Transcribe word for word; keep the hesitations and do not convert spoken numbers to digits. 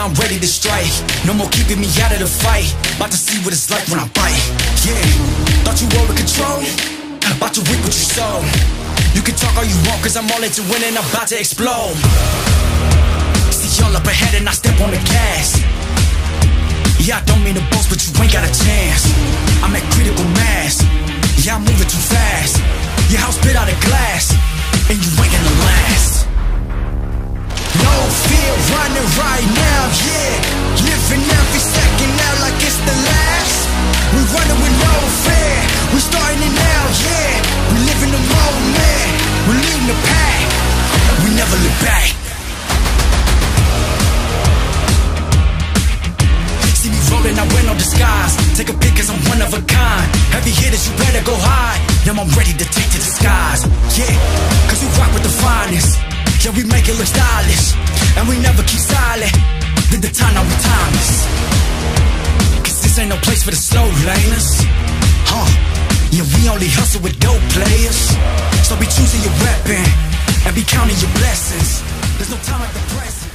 I'm ready to strike. No more keeping me out of the fight. About to see what it's like when I bite. Yeah, thought you were in control. About to reap what you sow. You can talk all you want, cause I'm all into winning, I'm about to explode. See y'all up ahead and I step on the gas. Yeah, I don't mean to boast, but you ain't got a chance. I'm at critical mass. Yeah, I'm moving too fast. Your house bit out of glass, and you ain't gonna last. No fear running right now, yeah. Living every second out like it's the last. We running with no fear. We starting it now, yeah. We live in the moment. We're leading the pack. We never look back. See me rolling, I wear no disguise. Take a pic cause I'm one of a kind. Heavy hitters, you better go high. Now I'm ready to take to the skies. Yeah, cause we rock with the finest. Yeah, we make it look stylish. And we never keep silent. Did the time, now we timeless. Cause this ain't no place for the slow laners. Huh, yeah, we only hustle with dope players. So be choosing your weapon and be counting your blessings. There's no time like the present.